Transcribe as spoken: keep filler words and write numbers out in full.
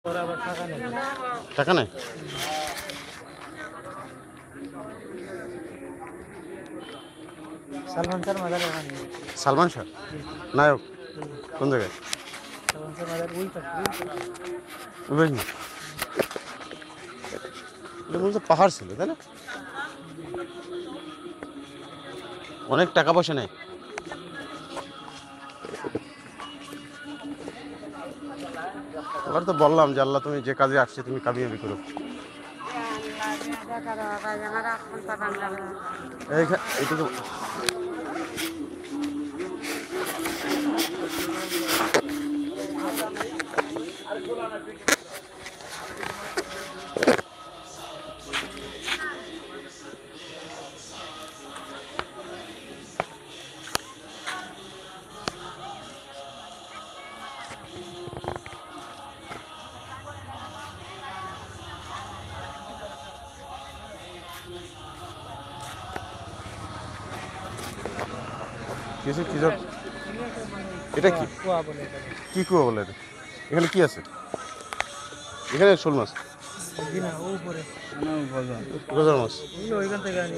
টাকা নেই? সালমান শাহর মাজার ওখানে। সালমান শাহ নায়ক কোন জায়গায়? সালমান শাহর মাজার ওই পাশে। ওই না, এটা মূলত পাহাড় ছিল তাই না? অনেক টাকা পয়সা নেই। এবার তো বললাম যে আল্লাহ তুমি যে কাজে আসছে তুমি কামিয়াবি করো। এইখা- এটা তো কিছু কি সব- এটা কি কুয়া বলে এটাকে। কি কুয়া বলে এটা? এখানে কি আছে? এখানে শোল মাছ, জি না, ও উপরে। গজার মাছ। ওইখান থেকে আনি।